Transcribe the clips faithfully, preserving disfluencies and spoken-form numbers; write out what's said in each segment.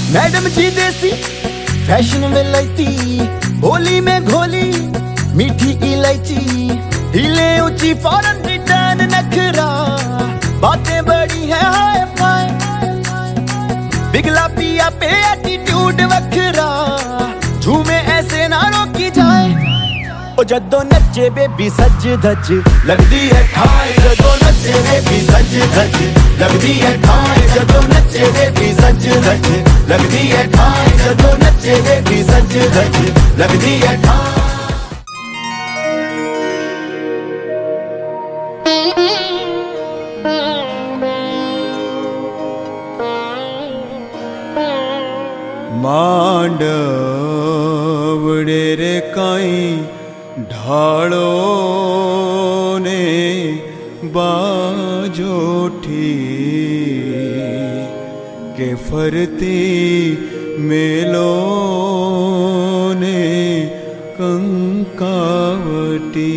Madam जी देसी fashion विलायती, होली में घोली मीठी इलायची, हिले ऊंची फॉरेन रिटर्न नखरा, बातें बड़ी है हाय फाय, बिगला पिया पे एटीट्यूड वखरा, झूमे ऐसे ना रोकी जाए। ओ जदों नचे बेबी सज धज लगदी है ठाई, जदों नचे बेबी सज धज लगदी है ठाई, जदों नचे बेबी सज धज लगदी है ठाई, जदों नचे बेबी सज धज लगदी है ठाई। मांडवड़े रे काई ढालो ने बाजोठी के फरती मेलो ने कंकावटी,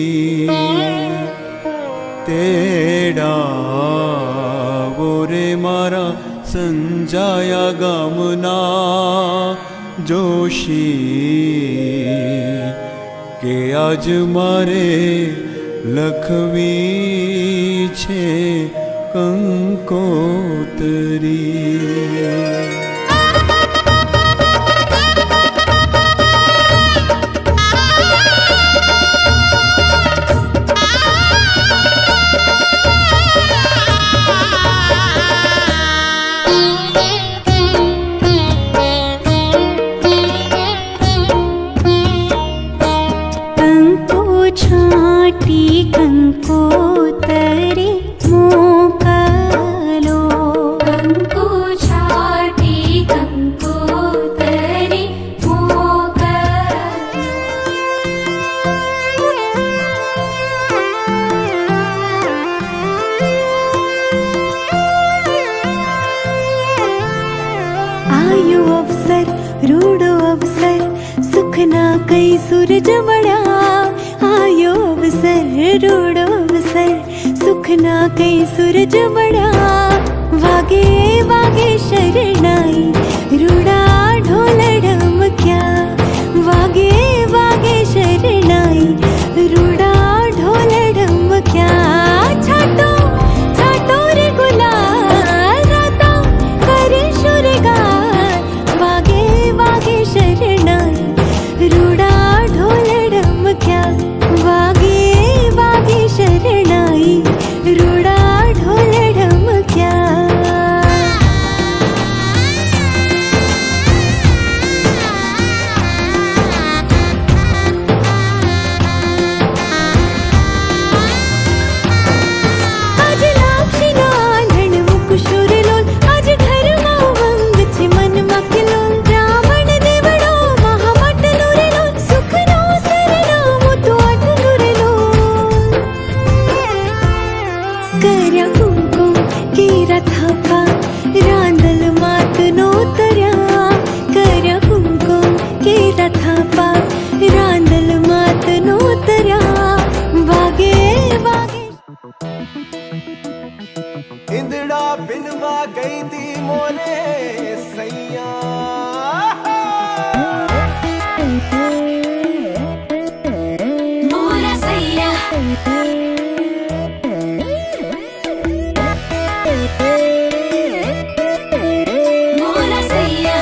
तेड़ा बोरे मारा संजाया गामना जोशी, के आज मारे लखवी छे कंकोतरी। छाटी कंकोतरी मोकलो, कंको छाटी कंकोतरी मोकलो। आयो अवसर रूडो अवसर, सुखना कई सूरज बड़ा, आयो अवसर रूडो अवसर, सुखना कई सूरज बड़ा, वागे वागे शरणाई रूडा ढोल ढमक्या, वागे वागे शरणाई रूडा ढोल ढमक्या, छाटो छाटो रे गुलाल राता करे शुरगार, वागे वागे शरणाई रूडा ढोल ढमक्या, वागे वागे शरणाई रूडा ढोल ढमक्या। आज लापशी नांधण मुकुशुर लोल, आज घर मां वंग छे मन मखलोल, रावण देवड़ो महामट नुरे लोल, सुख नो सरनामो तो अट नुरे लोल। कर्या कुमकुम केरा थापा रांदल मात नो तरया, कर्या कुमकुम केरा थापा रांदल मात नो तरया, वागे वागे। इंदड़ा बिनवा गई थी मोरे सैया, मोरा सैया मोरा सैया।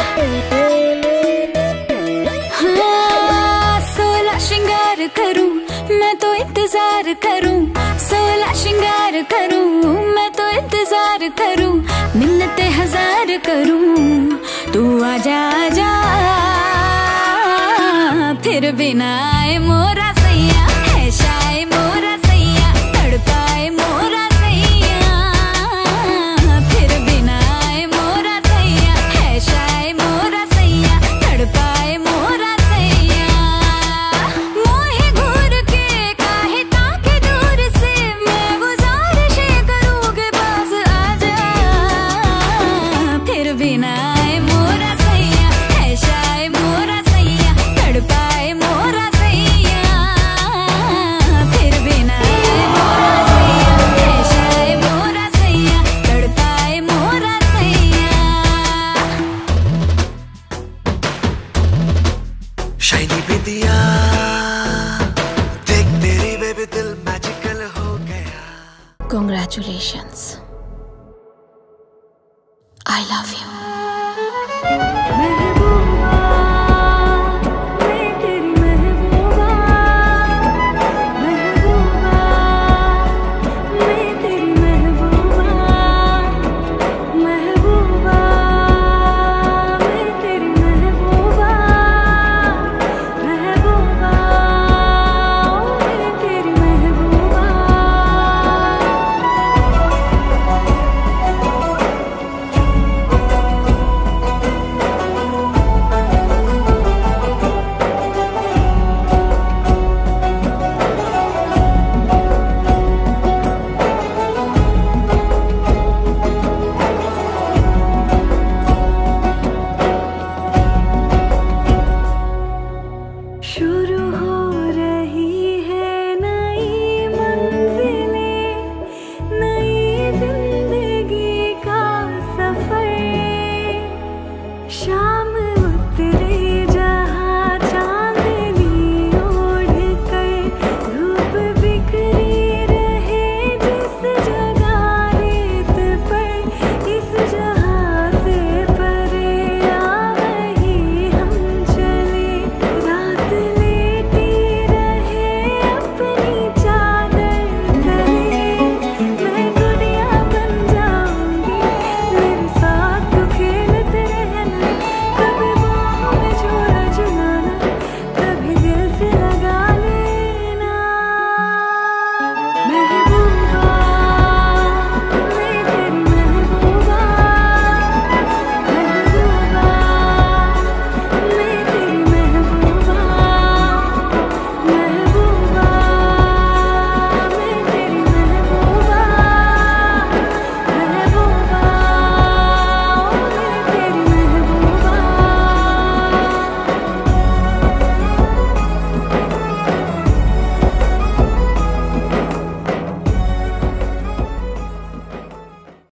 हाँ, सोलह श्रृंगार करूं मैं तो इंतजार करूं, सोलह श्रृंगार करूं मैं तो इंतजार करूं, मिन्नतें हजार करूं तू आजा आजा, फिर बिना आए मोरा सैया, है शाय मोरा सैया, तड़पाए मोरा सैया, फिर बिना आए मोरा सैया, है शाय मोरा सैया, तड़पाए मोरा सैया। मोहे घूर के काहे ताके दूर से, मैं गुजारिशें करूँगी पास आजा, फिर बिना आए मोरा सैया, है शाय मोरा सैया, तड़पाए मोरा सैया। की बिंदिया देख तेरी बेबी दिल मैजिकल हो गया। Congratulations. I love you. शुरू